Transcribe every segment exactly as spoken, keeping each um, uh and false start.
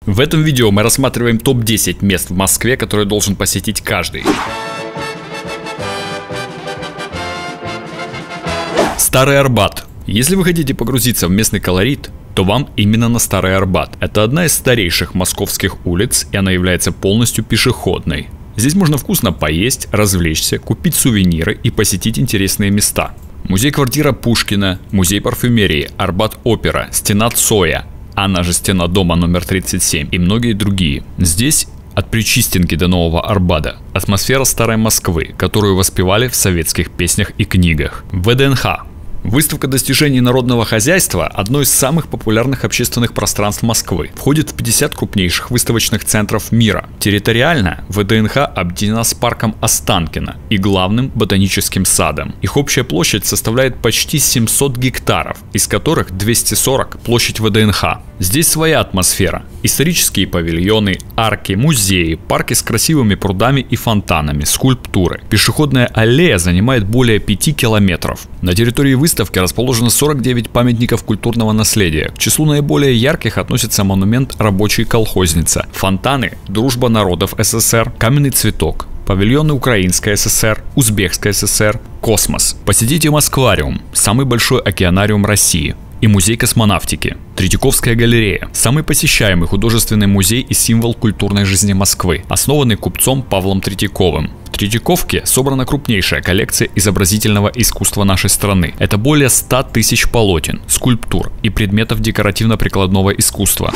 В этом видео мы рассматриваем топ десять мест в Москве, которые должен посетить каждый. Старый Арбат. Если вы хотите погрузиться в местный колорит, то вам именно на Старый Арбат. Это одна из старейших московских улиц, и она является полностью пешеходной. Здесь можно вкусно поесть, развлечься, купить сувениры и посетить интересные места. Музей-квартира Пушкина, музей парфюмерии, Арбат-опера, стена Цоя, она же стена дома номер тридцать семь и многие другие. Здесь от Причистенки до Нового Арбата атмосфера старой Москвы, которую воспевали в советских песнях и книгах. вэ дэ эн ха. Выставка достижений народного хозяйства – одно из самых популярных общественных пространств Москвы. Входит в пятьдесят крупнейших выставочных центров мира. Территориально вэ дэ эн ха объединена с парком Останкино и главным ботаническим садом. Их общая площадь составляет почти семьсот гектаров, из которых двести сорок – площадь вэ дэ эн ха. Здесь своя атмосфера. Исторические павильоны, арки, музеи, парки с красивыми прудами и фонтанами, скульптуры. Пешеходная аллея занимает более пяти километров. На территории выставки расположено сорок девять памятников культурного наследия. К числу наиболее ярких относится монумент «Рабочий колхозница», фонтаны «Дружба народов эс эс эр», «Каменный цветок», павильоны Украинской эс эс эр, Узбекской эс эс эр, «Космос». Посетите Москвариум, самый большой океанариум России, и музей космонавтики. Третьяковская галерея – самый посещаемый художественный музей и символ культурной жизни Москвы, основанный купцом Павлом Третьяковым. В Третьяковке собрана крупнейшая коллекция изобразительного искусства нашей страны. Это более ста тысяч полотен, скульптур и предметов декоративно-прикладного искусства.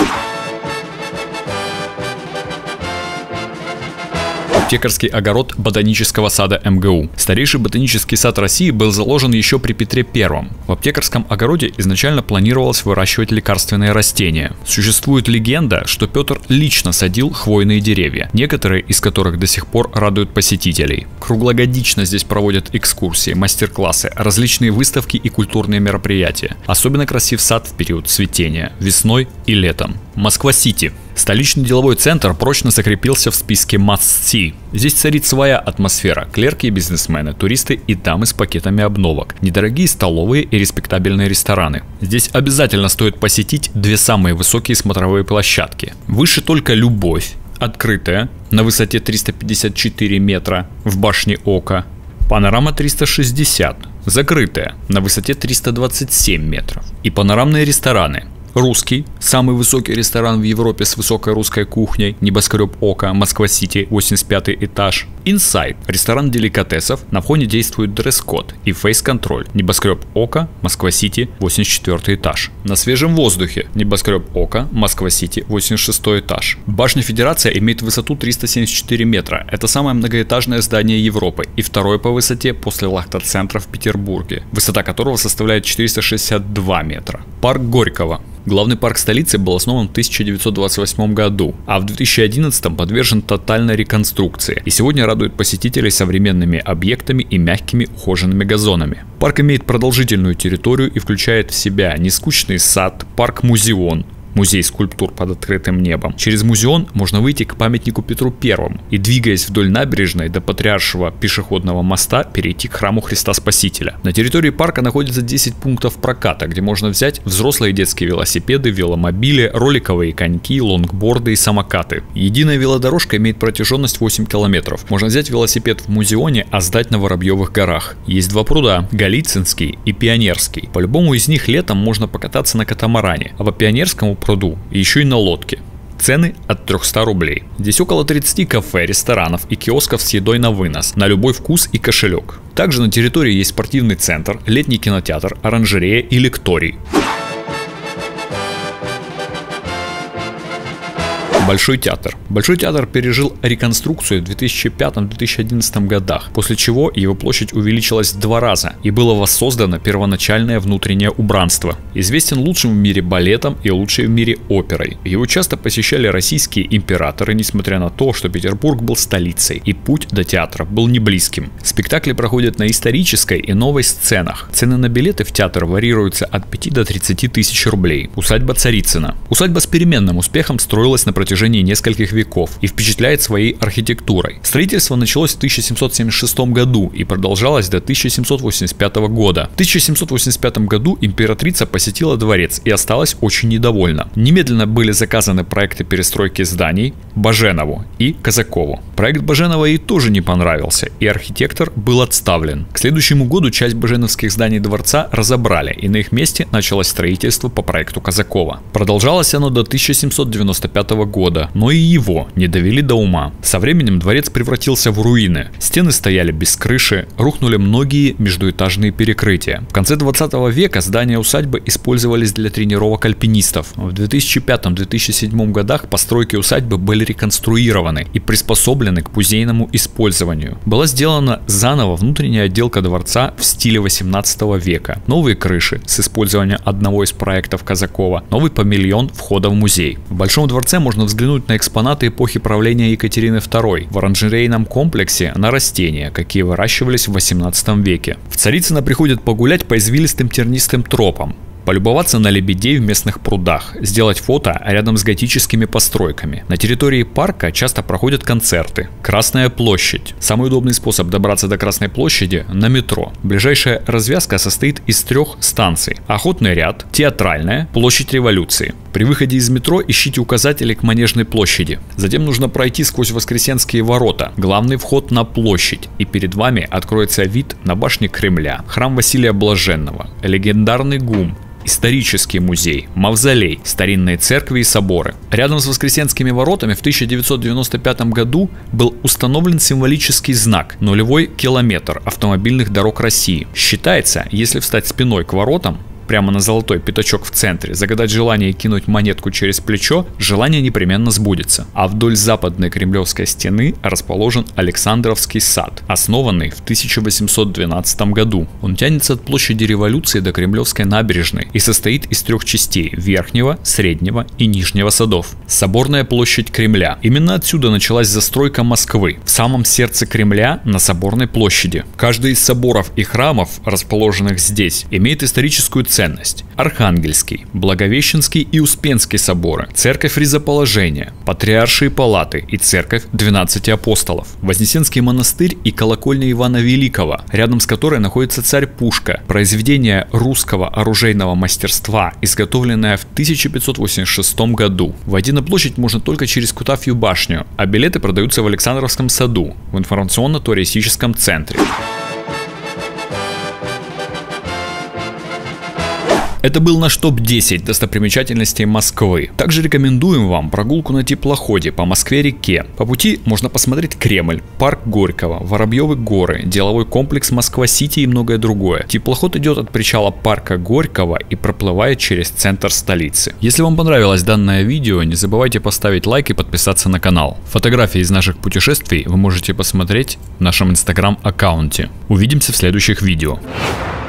Аптекарский огород ботанического сада эм гэ у. Старейший ботанический сад России был заложен еще при Петре Первом. В аптекарском огороде изначально планировалось выращивать лекарственные растения. Существует легенда, что Петр лично садил хвойные деревья, некоторые из которых до сих пор радуют посетителей. Круглогодично здесь проводят экскурсии, мастер-классы, различные выставки и культурные мероприятия. Особенно красив сад в период цветения, весной и летом. Москва-Сити. Столичный деловой центр прочно закрепился в списке Must See. Здесь царит своя атмосфера. Клерки и бизнесмены, туристы и дамы с пакетами обновок, недорогие столовые и респектабельные рестораны. Здесь обязательно стоит посетить две самые высокие смотровые площадки. Выше только Любовь, открытая, на высоте триста пятьдесят четыре метра, в башне Ока. Панорама триста шестьдесят, закрытая, на высоте триста двадцать семь метров. И панорамные рестораны. Русский, самый высокий ресторан в Европе с высокой русской кухней, небоскреб Ока, Москва-Сити, восемьдесят пятый этаж. Инсайд, ресторан деликатесов, на входе действует дресс-код и фейс-контроль, небоскреб Ока, Москва-Сити, восемьдесят четвёртый этаж. На свежем воздухе, небоскреб Ока, Москва-Сити, восемьдесят шестой этаж. Башня Федерация имеет высоту триста семьдесят четыре метра, это самое многоэтажное здание Европы и второе по высоте после Лахта-центра в Петербурге, высота которого составляет четыреста шестьдесят два метра. Парк Горького. Главный парк столицы был основан в тысяча девятьсот двадцать восьмом году, а в две тысячи одиннадцатом подвержен тотальной реконструкции и сегодня радует посетителей современными объектами и мягкими ухоженными газонами. Парк имеет продолжительную территорию и включает в себя нескучный сад, парк-музеон, музей скульптур под открытым небом. Через музеон можно выйти к памятнику Петру Первому и, двигаясь вдоль набережной до Патриаршего пешеходного моста, перейти к храму Христа Спасителя. На территории парка находится десять пунктов проката, где можно взять взрослые и детские велосипеды, веломобили, роликовые коньки, лонгборды и самокаты. Единая велодорожка имеет протяженность восемь километров. Можно взять велосипед в музеоне, а сдать на Воробьевых горах. Есть два пруда – Голицынский и Пионерский. По любому из них летом можно покататься на катамаране, а по Пионерскому пруду и еще и на лодке. Цены от трёхсот рублей. Здесь около тридцати кафе, ресторанов и киосков с едой на вынос, на любой вкус и кошелек. Также на территории есть спортивный центр, летний кинотеатр, оранжерея и лекторий. Большой театр. Большой театр пережил реконструкцию в две тысячи пятом — две тысячи одиннадцатом годах, после чего его площадь увеличилась в два раза и было воссоздано первоначальное внутреннее убранство. Известен лучшим в мире балетом и лучшей в мире оперой. Его часто посещали российские императоры, несмотря на то, что Петербург был столицей и путь до театра был не близким. Спектакли проходят на исторической и новой сценах. Цены на билеты в театр варьируются от пяти до тридцати тысяч рублей. Усадьба Царицына. Усадьба с переменным успехом строилась на протяжении протяжении нескольких веков и впечатляет своей архитектурой. Строительство началось в тысяча семьсот семьдесят шестом году и продолжалось до тысяча семьсот восемьдесят пятого года. В тысяча семьсот восемьдесят пятом году императрица посетила дворец и осталась очень недовольна. Немедленно были заказаны проекты перестройки зданий Баженову и Казакову. Проект Баженова ей тоже не понравился, и архитектор был отставлен. К следующему году часть баженовских зданий дворца разобрали, и на их месте началось строительство по проекту Казакова. Продолжалось оно до тысяча семьсот девяносто пятого года, но и его не довели до ума. Со временем дворец превратился в руины. Стены стояли без крыши, рухнули многие междуэтажные перекрытия. В конце двадцатого века здания усадьбы использовались для тренировок альпинистов. В две тысячи пятом — две тысячи седьмом годах постройки усадьбы были реконструированы и приспособлены к музейному использованию. Была сделана заново внутренняя отделка дворца в стиле восемнадцатого века. Новые крыши с использованием одного из проектов Казакова, новый павильон входа в музей. В Большом дворце можно взглянуть на экспонаты эпохи правления Екатерины второй. В оранжерейном комплексе на растения, какие выращивались в восемнадцатом веке. В Царицыно приходят погулять по извилистым тернистым тропам, полюбоваться на лебедей в местных прудах, сделать фото рядом с готическими постройками. На территории парка часто проходят концерты. Красная площадь. Самый удобный способ добраться до Красной площади – на метро. Ближайшая развязка состоит из трех станций: Охотный ряд, Театральная, Площадь Революции. При выходе из метро ищите указатели к Манежной площади. Затем нужно пройти сквозь Воскресенские ворота, главный вход на площадь, и перед вами откроется вид на башни Кремля, храм Василия Блаженного, легендарный ГУМ, исторический музей, мавзолей, старинные церкви и соборы. Рядом с Воскресенскими воротами в тысяча девятьсот девяносто пятом году был установлен символический знак – нулевой километр автомобильных дорог России. Считается, если встать спиной к воротам, прямо на золотой пятачок в центре, загадать желание и кинуть монетку через плечо, желание непременно сбудется. А вдоль западной Кремлевской стены расположен Александровский сад, основанный в тысяча восемьсот двенадцатом году. Он тянется от площади Революции до Кремлевской набережной и состоит из трех частей – верхнего, среднего и нижнего садов. Соборная площадь Кремля. Именно отсюда началась застройка Москвы, в самом сердце Кремля, на Соборной площади. Каждый из соборов и храмов, расположенных здесь, имеет историческую ценность. Ценность. Архангельский, Благовещенский и Успенский соборы, Церковь Ризоположения, Патриаршие палаты и Церковь двенадцати апостолов, Вознесенский монастырь и колокольня Ивана Великого, рядом с которой находится царь Пушка, произведение русского оружейного мастерства, изготовленное в тысяча пятьсот восемьдесят шестом году. Войти на площадь можно только через Кутафью башню, а билеты продаются в Александровском саду, в информационно-туристическом центре. Это был наш топ десять достопримечательностей Москвы. Также рекомендуем вам прогулку на теплоходе по Москве-реке. По пути можно посмотреть Кремль, парк Горького, Воробьевы горы, деловой комплекс Москва-Сити и многое другое. Теплоход идет от причала парка Горького и проплывает через центр столицы. Если вам понравилось данное видео, не забывайте поставить лайк и подписаться на канал. Фотографии из наших путешествий вы можете посмотреть в нашем инстаграм-аккаунте. Увидимся в следующих видео.